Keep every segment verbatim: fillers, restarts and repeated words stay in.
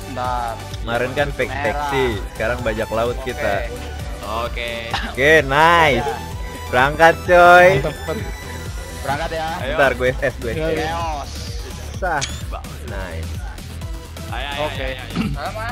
Bentar. Kemarin kan fake taxi, sekarang bajak laut Oke. kita. Oke. Oke, nice. Berangkat coy. Berangkat ya. Ayo. Bentar gue S S gue S S. Chaos. Sah. Nice. Ayo, ayo, Oke. ayo, ayo. Sama.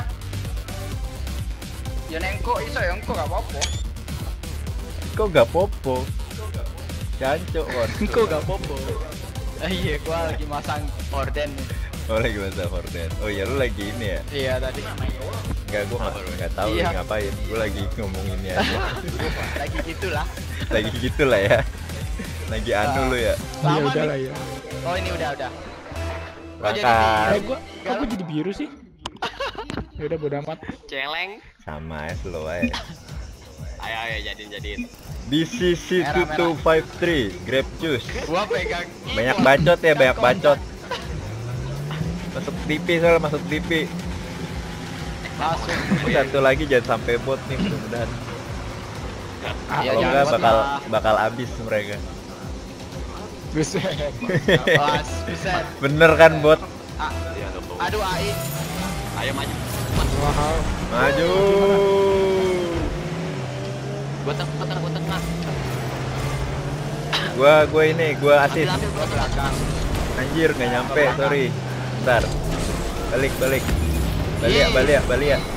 Ya nengko iso ya engko gak apa-apa. Kok gak popo? Jancuk kon. Engko gak apa-apa. Eh, iya, gua lagi masang orden nih. Oh lagi masa horden. Oh ya lu lagi ini ya? Iya tadi. Enggak, gue nggak nggak tahu Iya. lagi ngapain. Gue lagi ngomongin ya. Lagi gitulah. Lagi gitu lah ya. Lagi anu lu ya. Lama Iya udah nih. lah ya. Oh ini udah udah. Berangkat. Eh gua, kok gua jadi biru sih? Ya udah bodo amat. Celeng. Sama es lo aja. Ayo, ayo, jadiin, jadiin. D C C Merah, dua two five three Grape Juice. Gua pegang. Banyak bacot ya, banyak bacot. Masuk T V soalnya, masuk T V. Masuk. Satu lagi jangan sampai bot nih mudah-mudahan. Ah, Iya, Kalau jangan enggak bot bakal lah. bakal habis mereka. buset. Pas, buset. Bener kan bot? Ah, Iya, tuh. aduh A I. Ayo maju. Wow. Maju. Gua tengah, gua tengah, gua tengah. Gua gua ini, gua asis. Ambil, ambil, Gua belakang. Anjir nggak nyampe, sorry. Bentar. Balik balik. Balik ya, Ih. balik ya, balik ya.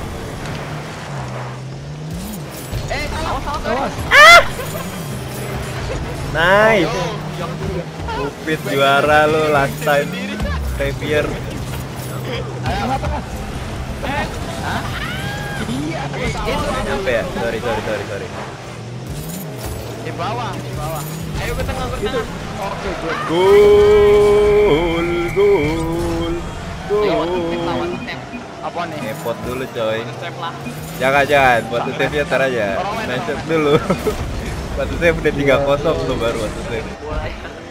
Eh, awas, awas, awas. Nice. Upit juara lo last time. Xavier. Iya, Nggak nyampe ya? Sorry, sorry, sorry, sorry. di bawah, di bawah. Ayo ke tengah, ke tengah. Oke, gue. Gol, gol, Lewat tip, lawan gol. tip. Apa nih? Ngepot dulu coy. Tip lah. Jangan jangan, buat save nya ntar aja. Nice shot dulu. Buat save udah tiga kosong tuh baru buat save. Mulai.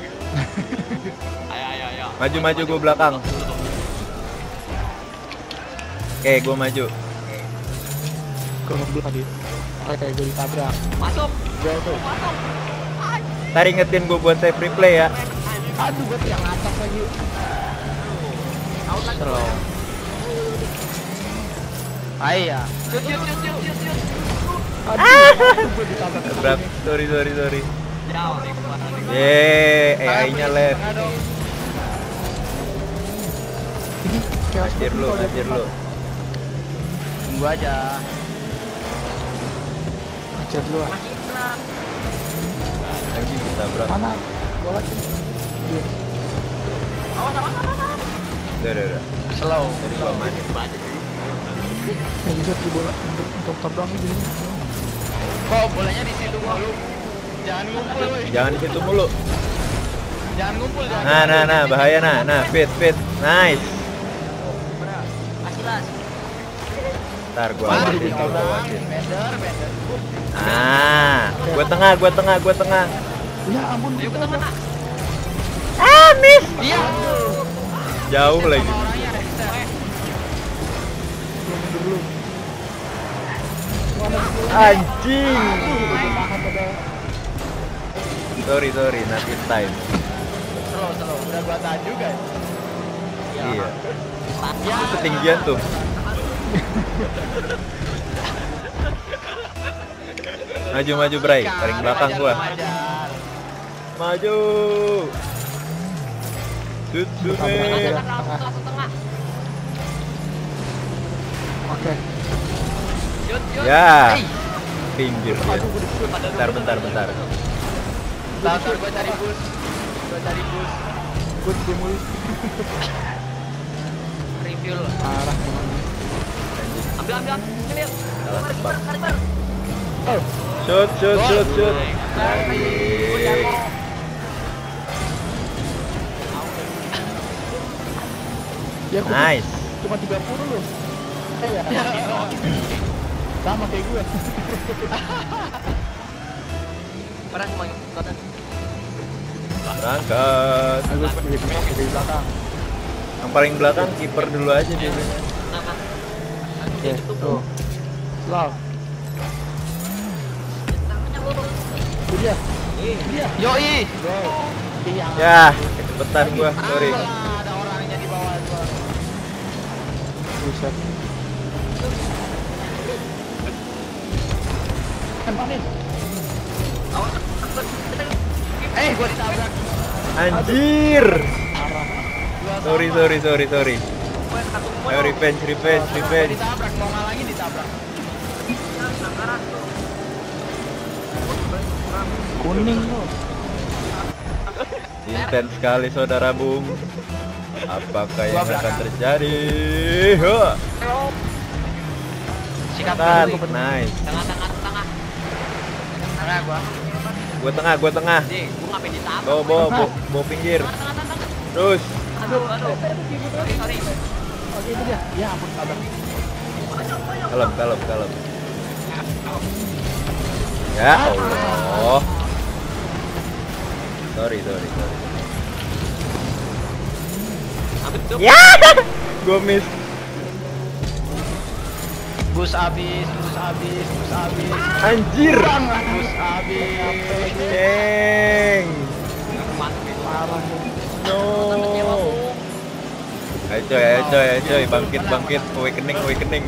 Ayo, ayo, ayo. Maju maju gue belakang. Oke, gue maju. Gua ngebel tadi. Oke, gua ditabrak. Masuk. Gua tuh. Masuk. Ntar ingetin gue buat save replay ya. Aduh, gua yang atas lagi. Out lagi. Slow. Ayah. Shoot, shoot, shoot, shoot, shoot, shoot. Aduh, gua ditabrak. Tabrak. Sorry sorry sorry. Jauh nih, kemana nih? Yeay, A I-nya left. Aduh. Ini kayak Anjir lu, anjir lu. Tunggu aja. Anjir lu. ah. Anjing ditabrak. Mana? Bola sini. Iya. Udah udah udah. Slow. Jadi gua mati. Yang bisa di bola untuk untuk terbang gini. Kok bolanya di situ gua lu? Jangan ngumpul, woi. Jangan di situ mulu. Jangan ngumpul, jangan. Nah nah nah bahaya nah. Nah fit fit. Nice. Asilas. Ntar gua Mari awasin, di gua orang. awasin. Bender, bender. Ah, gua tengah, gua tengah, gua tengah. Ya ampun, Ayo ke tengah. Ah, miss. Iya. Jauh lagi. Sama orangnya bisa. gua mundur dulu. Anjing. Tahan pada Sorry sorry, not in time. Slow, slow. Udah gua tahan juga. Iya. Ya. Itu ketinggian tuh. Maju maju Bray, paling belakang gua. Wajar. Maju. Tutsume. Tengah, langsung tengah. Oke. Shoot, shoot. Ya. Hey. Pinggir dia. Bentar bentar bentar. Bentar, bentar, gua cari bus. Gua cari bus. Gua di mulu. Review lu. Parah emang. Ambil, ambil. Clear. Salah tebak. Kaliber. Oh, Shoot shoot shoot shoot. ya aku Nice. cuma tiga puluh loh. Eh ya. Sama kayak gue. Pernah mau ikut. Berangkat. Aku di di belakang. Yang paling belakang kiper dulu aja biasanya. Kenapa? Oke, tuh. Slow. Tangannya lurus. Itu dia. Dia. Yoi. Go. Iya. Ya, kecepatan gua, sorry. Ah, ada orangnya di bawah gua. Buset. Tempatin. Eh, gua ditabrak. Anjir. Parah. Sorry, sorry, sorry, sorry. Ayo revenge, revenge, Gua revenge. ditabrak, mau ngalangin ditabrak. Kuning lo. Intens sekali saudara Bung. Apakah yang Gua akan belakang. terjadi? Huh. Sikat Tat, dulu. nice. Tengah, tengah, tengah. Tengah gua. Gua tengah, gua tengah. Nih, gua ngapain ditabrak? Bawa, bawa, bawa, bawa pinggir. Tengah, tengah, tengah. Terus. Aduh, aduh. Sorry, sorry. Oke itu dia. Ya ampun tabrak. Kalem, kalem, kalem. Ya Allah. Sorry, sorry, sorry. Ambil tuh. Ya, gua miss. Bus habis, bus habis, bus habis. Anjir. Bus habis. Deng. Mantap. Parah. No. Ayo coy, ayo coy, ayo coy, bangkit, bangkit, awakening, awakening.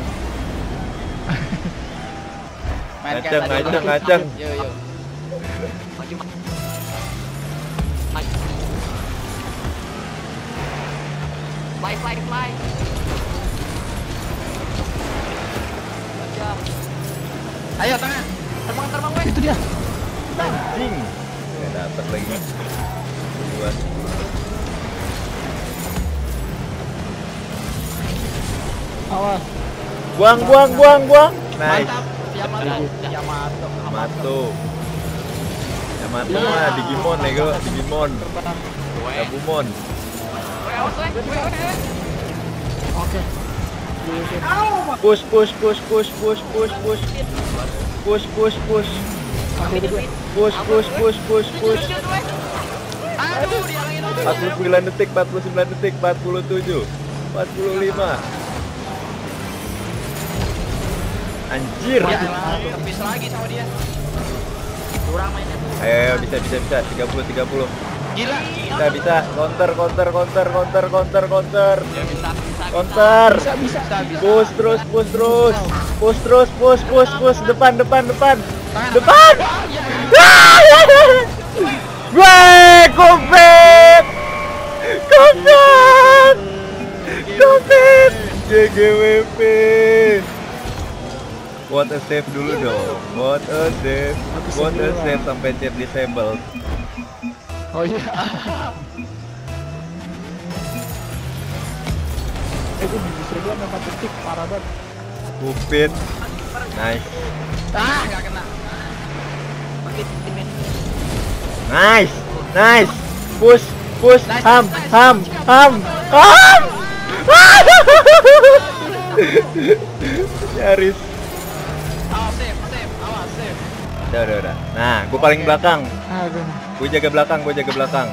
Main kayak Ngaceng, tadi. ngaceng, ngaceng. Yo yo. Maju, maju. Maju. Fly, fly, fly. Aja. Ayo tengah. Terbang, terbang, weh. Itu dia. Anjing. Gak dapet lagi. Buat. Awas. Buang, buang, buang, buang. Nice. Mantap. Yamato. Yamato. Yamato. Yamato mah Digimon ya gue, Digimon. Weh. Gabumon. Weh, awas, weh. Weh, weh, weh. Oke. Push, push, push, push, push, push, push. Push, push, push. Sampai itu dia. Push, push, push, push, push. Lanjut, weh. Aduh, dialangin orang. empat puluh sembilan detik, empat puluh sembilan detik, empat puluh tujuh, empat puluh lima. Anjir. Ya, tepis lagi sama dia. Kurang mainnya. Ayo, ayo, bisa, bisa, bisa. tiga puluh, tiga puluh. Gila. Bisa, bisa. Counter, counter, counter, counter, counter, counter. Ya bisa, bisa, Counter. Bisa bisa. Bisa, bisa. Push terus, push terus. Push terus, push, push, push. Depan, depan, depan. Tangan, Depan. tangan. Ya. Gue kompet. Kompet. Kompet. G G W P. What a save dulu dong. What a save. What a save sampai chat disable. Oh iya. Itu bisa dia empat detik parah banget. Kupit. Nice. Ah, enggak kena. Pakai timin. Nice. Nice. Push. Push. Nice, Ham. nice. Ham. Ham. Ham. Nyaris. Awas, save, save. Awas, save. Udah, udah, udah. Nah, gue paling belakang. Aduh. Gue jaga belakang, gue jaga belakang.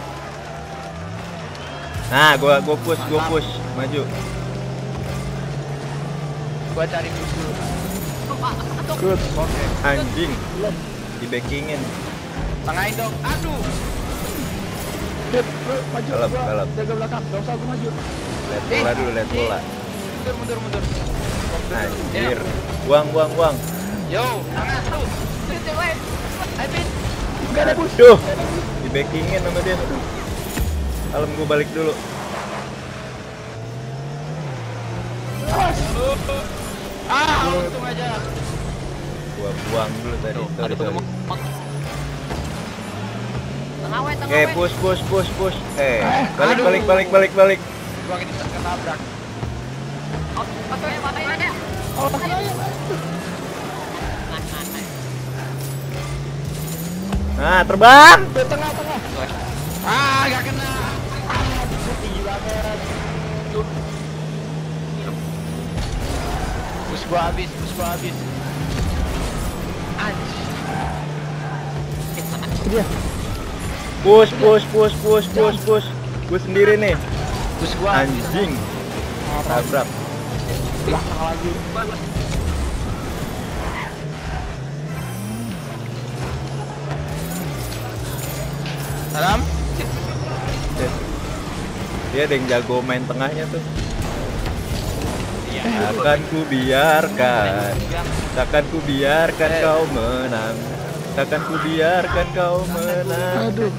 Nah, gue gue push, gue push, maju. Gua cari bus dulu. Good. Oke. Anjing, di backingin. Tengahin dong. Aduh. Dit, lu maju. Kalem, gua kalem. jaga belakang. Gak usah gua maju. Lihat bola dulu, lihat bola. Mundur, mundur, mundur. Anjir, buang, buang, buang. Yo, tengah tuh. Aibin. Gak ada push. Duh, di backingin sama dia. Aduh. Kalem, gue balik dulu. Awas. Ah, untung aja. Gua buang dulu tadi. Tuh, Sorry, ada tuh sorry. mau. Tengah weh, tengah Oke, weh. push, push, push, push. Eh, balik, aduh. balik, balik, balik, balik. Gua ini ketabrak. Oh, oke, makanya aja. Oh, ayo, ayo. Nah, nah, nah. Nah, terbang. Ke tengah-tengah. Ah, enggak kena. Ah, tinggi banget. Bus gua habis, bus gua habis. Anjir. Itu dia. Push, push, push, push, push, push. Gue sendiri nih. Bus gua habis. Anjing. Tabrak. Belakang lagi. Salam. Dia ada yang jago main tengahnya tuh. Takkan ku biarkan, takkan ku biarkan kau menang, takkan ku biarkan kau menang. Aduh.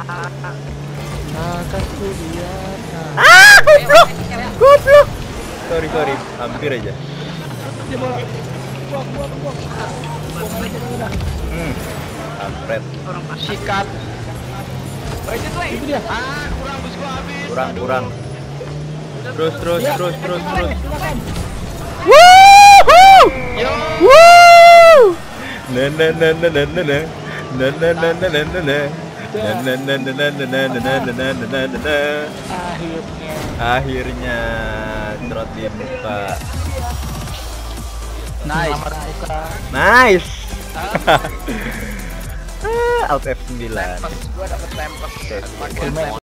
Akan ku biarkan. Ah, goblok, goblok. Sorry sorry, hampir aja. Dia mau buang buang buang. Buang aja udah. Hmm, kampret. Orang pas. Sikat. Itu dia. Ah, kurang busku habis. Kurang kurang. Terus terus Dia. terus terus Silakan, terus. silakan. Woohoo! Yo. Woo! Na na na na na na na. Na na na na na na na. Na na na na na na na na na na na na na na. Akhirnya. Akhirnya trot di muka. Nice. Selamat buka. Nice. Ah, Alt F sembilan. Gua dapet tempes. Oke. Pakai